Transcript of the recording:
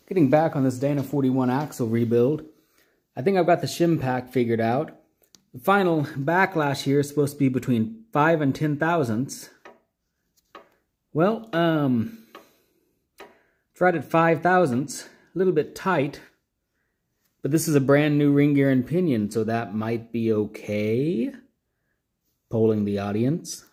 Getting back on this Dana 41 axle rebuild, I think I've got the shim pack figured out. The final backlash here is supposed to be between 5 and 10 thousandths. Well, tried at 5 thousandths, a little bit tight, but this is a brand new ring gear and pinion, so that might be okay. Polling the audience.